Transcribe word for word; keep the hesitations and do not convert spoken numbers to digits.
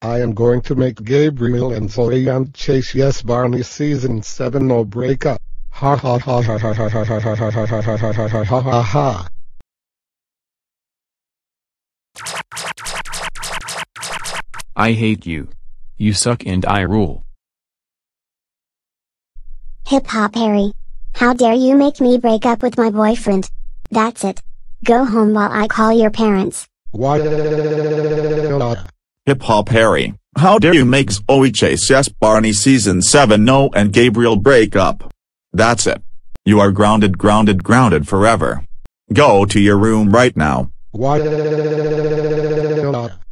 I am going to make Gabriel and Zoe and Chase Yes Barney season seven no breakup. Ha ha ha ha ha ha ha ha ha ha ha ha ha ha ha ha ha. I hate you. You suck and I rule. Hip Hop Harry. How dare you make me break up with my boyfriend? That's it. Go home while I call your parents. Why? Hip Hop Harry. How dare you make Zoe Chase Yes Barney season seven no and Gabriel break up? That's it. You are grounded grounded grounded forever. Go to your room right now. Why?